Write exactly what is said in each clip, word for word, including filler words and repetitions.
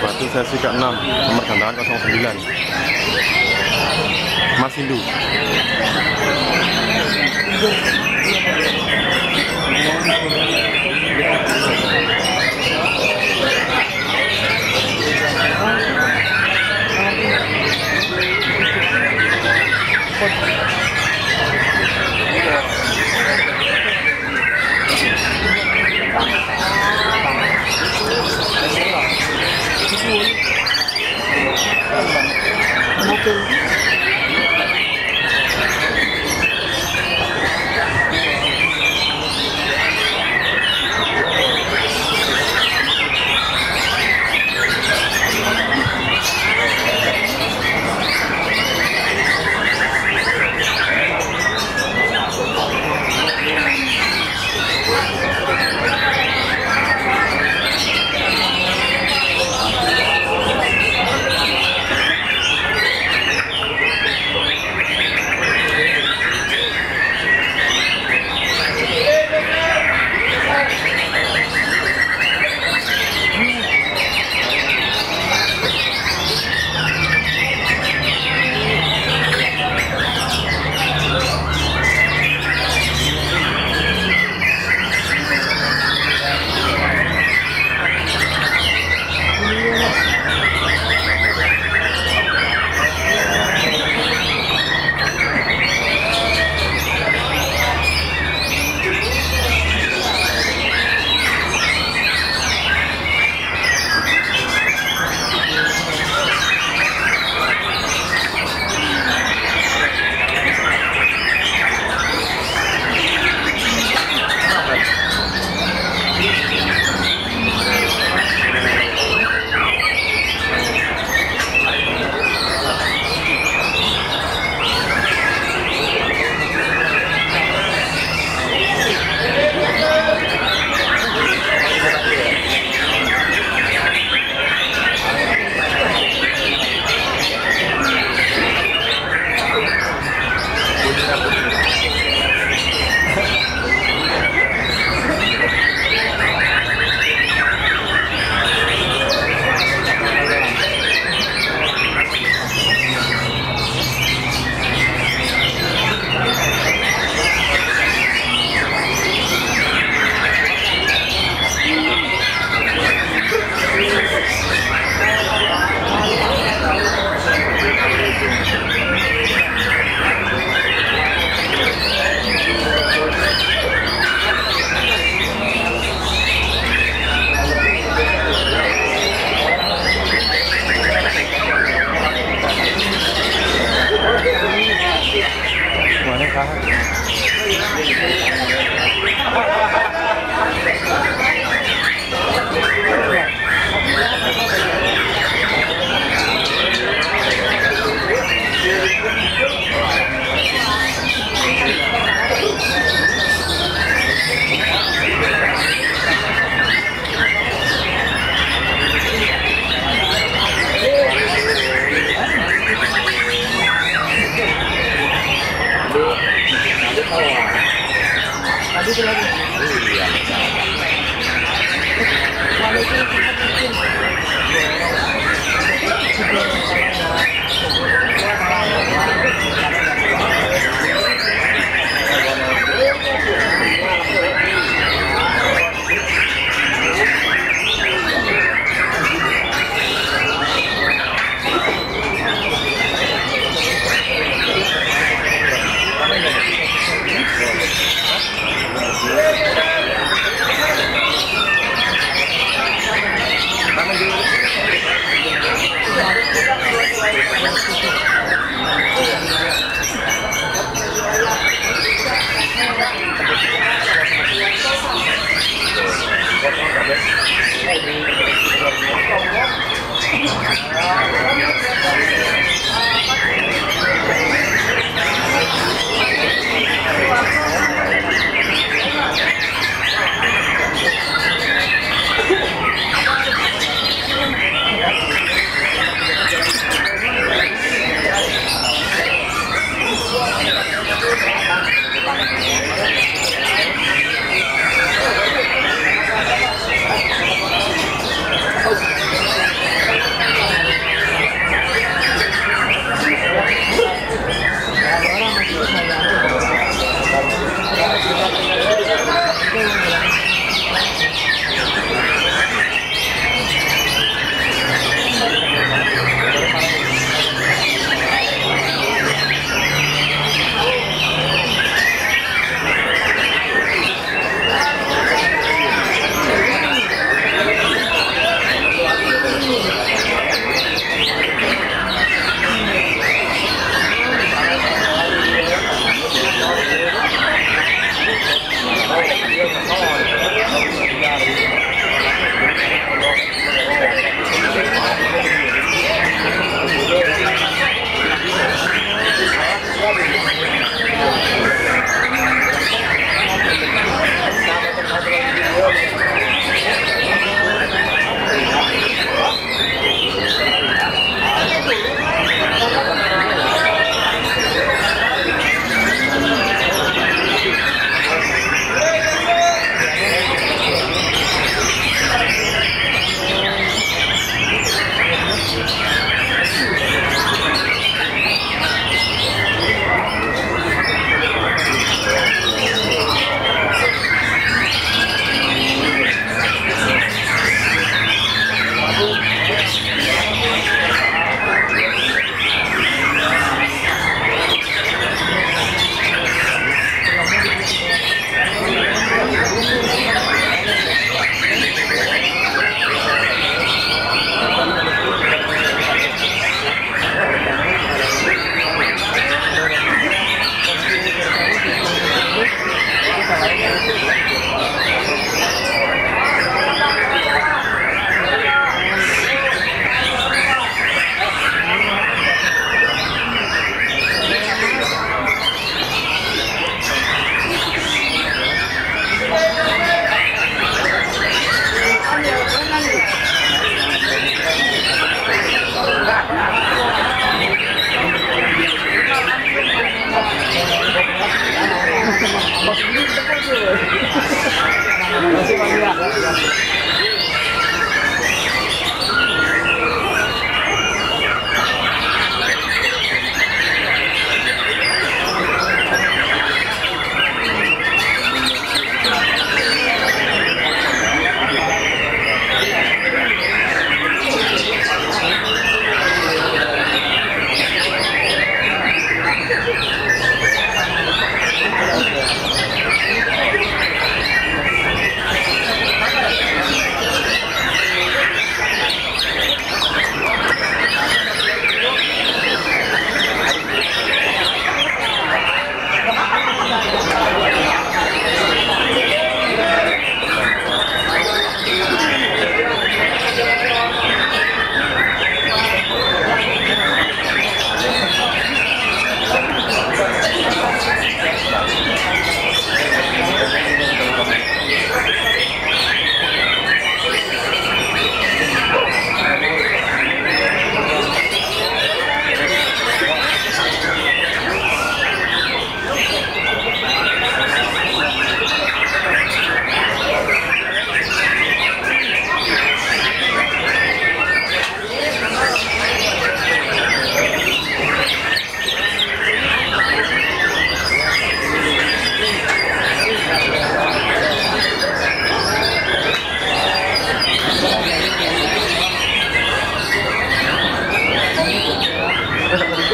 Batu sesi ke enam, nomor gantangan nol sembilan. Mas Hindu.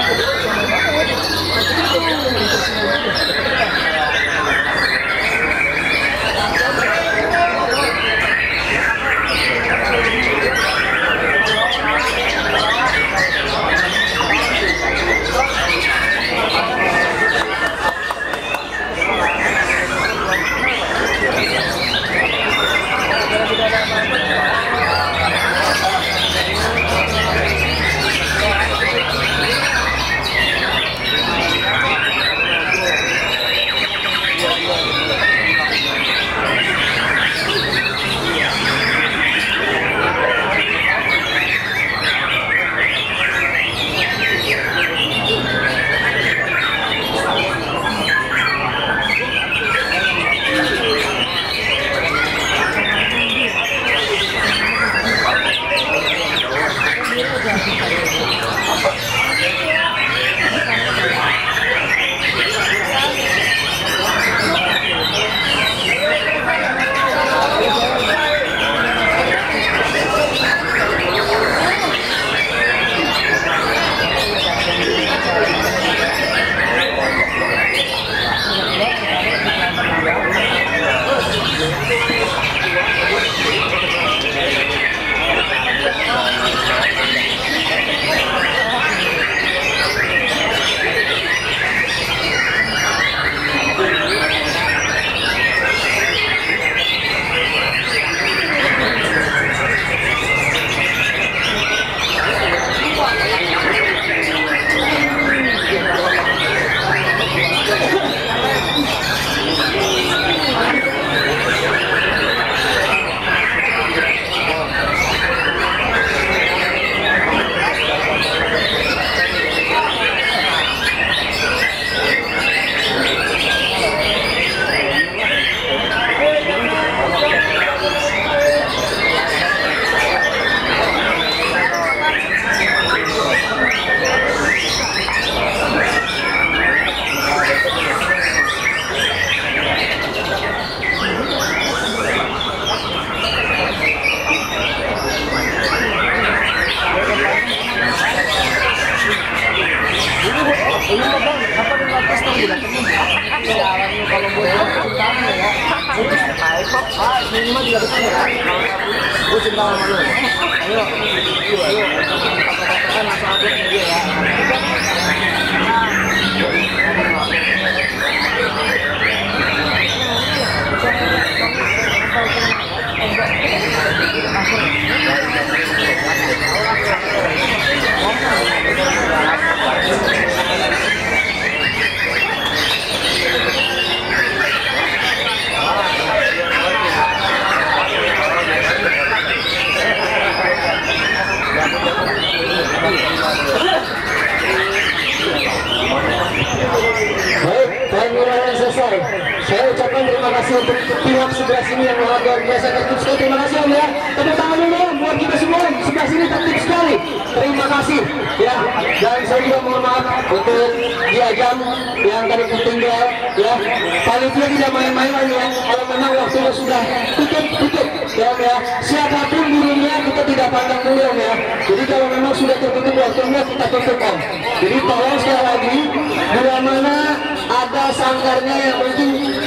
Saya ucapkan terima kasih untuk pihak sebelah sini yang luar biasa tertib sekali. Terima kasih Om ya. Tepuk tangan dulu buat kita semua. Sebelah sini tertib sekali. Terima kasih ya. Dan saya juga mohon maaf untuk Diajam yang tadi tertinggal ya. Panitia tidak main-main ya. Kalau memang waktunya sudah tutup tutup ya, ya. Siapapun gurunya kita tidak pandang dulu ya. Jadi kalau memang sudah tertutup waktunya kita tutup Om. Jadi tolong sekali lagi bila mana ada sangkarnya yang mungkin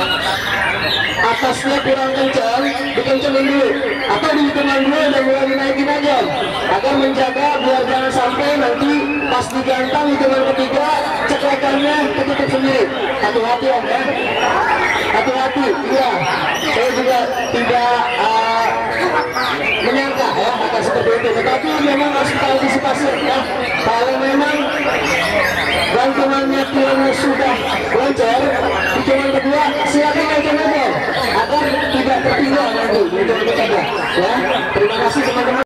atasnya kurang kencang, dikencengin dulu atau dikencengin dulu dan mulai dinaikin aja agar menjaga biar jangan sampai nanti pas digantang hitungan ketiga ceklekannya ketutup sendiri. Hati-hati Om ya, hati-hati. Iya, saya juga tidak uh, menyangka ya akan seperti itu, tetapi memang harus kita antisipasi ya. Kalau memang gantungannya tilangnya sudah lancar, hitungan kedua silakan lancar aja agar tidak tertinggal nanti hitungan ketiga ya. Terima kasih teman-teman.